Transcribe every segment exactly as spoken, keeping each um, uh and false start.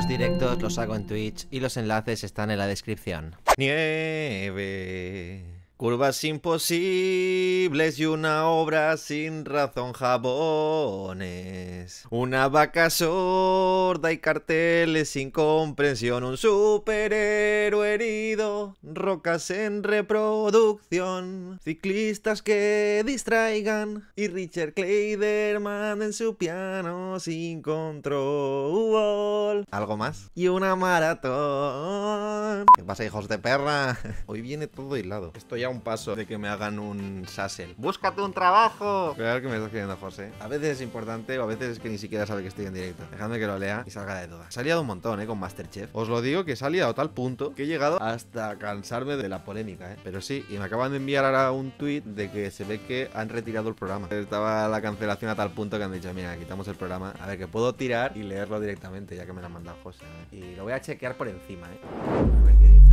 Los directos los hago en Twitch y los enlaces están en la descripción. Nieve, curvas imposibles y una obra sin razón, jabones, una vaca sorda y carteles sin comprensión, un superhéroe herido, rocas en reproducción, ciclistas que distraigan y Richard Kleiderman en su piano sin control. ¿Algo más? Y una maratón. ¿Qué pasa, hijos de perra? Hoy viene todo hilado. Estoy a un paso de que me hagan un sassel. ¡Búscate un trabajo! Claro que me está escribiendo José. A veces es importante o a veces es que ni siquiera sabe que estoy en directo. Dejadme que lo lea y salga de duda. Se ha liado un montón, eh, con Masterchef. Os lo digo que se ha liado a tal punto que he llegado hasta cansarme de la polémica, eh. Pero sí, y me acaban de enviar ahora un tweet de que se ve que han retirado el programa. Estaba la cancelación a tal punto que han dicho, mira, quitamos el programa. A ver, que puedo tirar y leerlo directamente, ya que me lo han mandado José, eh. Y lo voy a chequear por encima, eh. A ver qué dice.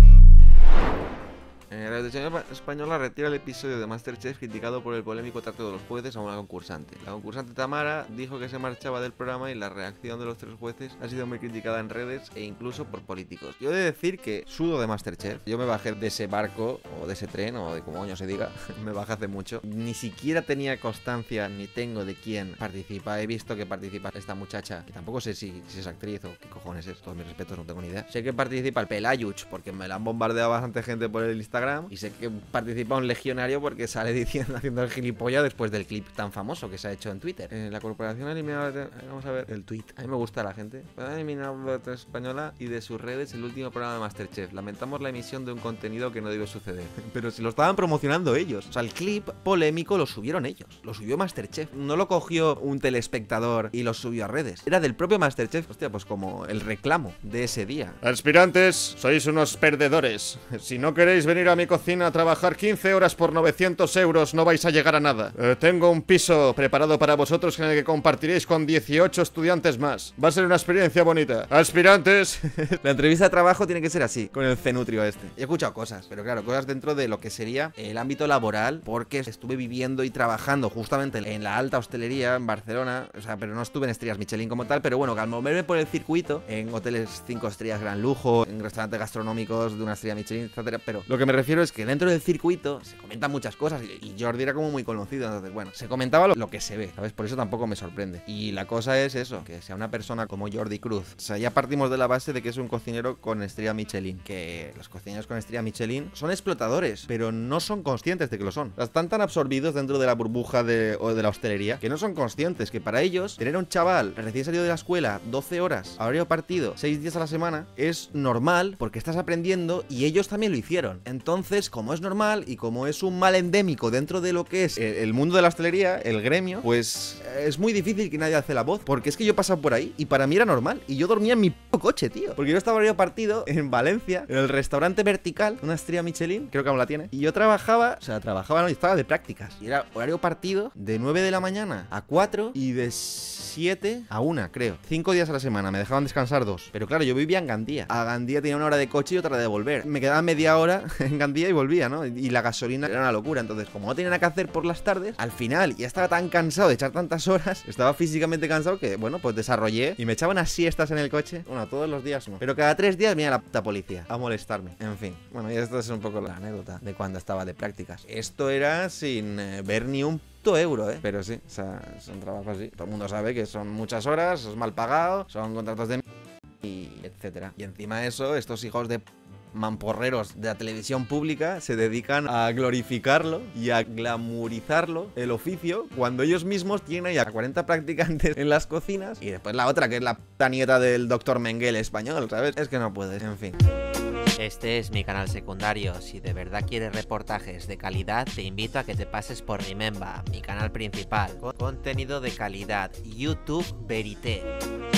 Eh, la televisión española retira el episodio de Masterchef criticado por el polémico trato de los jueces a una concursante. La concursante Tamara dijo que se marchaba del programa y la reacción de los tres jueces ha sido muy criticada en redes e incluso por políticos. Yo he de decir que sudo de Masterchef. Yo me bajé de ese barco o de ese tren o de como coño se diga. Me bajé hace mucho. Ni siquiera tenía constancia ni tengo de quién participa. He visto que participa esta muchacha, que tampoco sé si, si es actriz o qué cojones es. Todos mis respetos, no tengo ni idea. Sé que participa el Pelayuch porque me la han bombardeado bastante gente por el Instagram. Y sé que participa un legionario porque sale diciendo, haciendo el gilipollas después del clip tan famoso que se ha hecho en Twitter. Eh, la corporación ha eliminado... Vamos a ver el tweet. A mí me gusta la gente. Ha eliminado la televisión española y de sus redes el último programa de Masterchef. Lamentamos la emisión de un contenido que no debe suceder. Pero si lo estaban promocionando ellos. O sea, el clip polémico lo subieron ellos. Lo subió Masterchef. No lo cogió un telespectador y lo subió a redes. Era del propio Masterchef. Hostia, pues como el reclamo de ese día. Aspirantes, sois unos perdedores. Si no queréis venir a mi cocina a trabajar quince horas por novecientos euros, no vais a llegar a nada. Eh, tengo un piso preparado para vosotros en el que compartiréis con dieciocho estudiantes más. Va a ser una experiencia bonita. Aspirantes. La entrevista de trabajo tiene que ser así, con el cenutrio este. He escuchado cosas, pero claro, cosas dentro de lo que sería el ámbito laboral, porque estuve viviendo y trabajando justamente en la alta hostelería en Barcelona, o sea, pero no estuve en estrellas Michelin como tal, pero bueno, que al moverme por el circuito, en hoteles cinco estrellas gran lujo, en restaurantes gastronómicos de una estrella Michelin, etcétera, pero lo que me refiero es que dentro del circuito se comentan muchas cosas y Jordi era como muy conocido, entonces bueno, se comentaba lo, lo que se ve, ¿sabes? Por eso tampoco me sorprende. Y la cosa es eso, que sea una persona como Jordi Cruz. O sea, ya partimos de la base de que es un cocinero con estrella Michelin, que los cocineros con estrella Michelin son explotadores, pero no son conscientes de que lo son. O sea, están tan absorbidos dentro de la burbuja de, o de la hostelería que no son conscientes que para ellos tener a un chaval recién salido de la escuela doce horas, horario partido, seis días a la semana, es normal porque estás aprendiendo y ellos también lo hicieron. Entonces, como es normal y como es un mal endémico dentro de lo que es el mundo de la hostelería, el gremio, pues es muy difícil que nadie hace la voz, porque es que yo pasaba por ahí y para mí era normal y yo dormía en mi p*** coche, tío, porque yo estaba horario partido en Valencia, en el restaurante Vertical, una estrella Michelin, creo que aún la tiene, y yo trabajaba, o sea, trabajaba, no, y estaba de prácticas, y era horario partido de nueve de la mañana a cuatro y de siete a una, creo, cinco días a la semana, me dejaban descansar dos, pero claro, yo vivía en Gandía, a Gandía tenía una hora de coche y otra de volver, me quedaba media hora en Gandía y volvía, ¿no? Y la gasolina era una locura. Entonces, como no tenía nada que hacer por las tardes, al final ya estaba tan cansado de echar tantas horas, estaba físicamente cansado que, bueno, pues desarrollé y me echaba unas siestas en el coche. Bueno, todos los días no, pero cada tres días venía la puta policía a molestarme. En fin, bueno, y esto es un poco la anécdota de cuando estaba de prácticas. Esto era sin eh, ver ni un euro, ¿eh? Pero sí, o sea, son trabajos así. Todo el mundo sabe que son muchas horas, es mal pagado, son contratos de... y etcétera. Y encima de eso, estos hijos de... mamporreros de la televisión pública se dedican a glorificarlo y a glamurizarlo, el oficio, cuando ellos mismos tienen ahí a cuarenta practicantes en las cocinas y después la otra que es la puta nieta del doctor Mengele español, ¿sabes? Es que no puedes, en fin. Este es mi canal secundario. Si de verdad quieres reportajes de calidad, te invito a que te pases por Remember, mi canal principal. Contenido de calidad. YouTube Verité.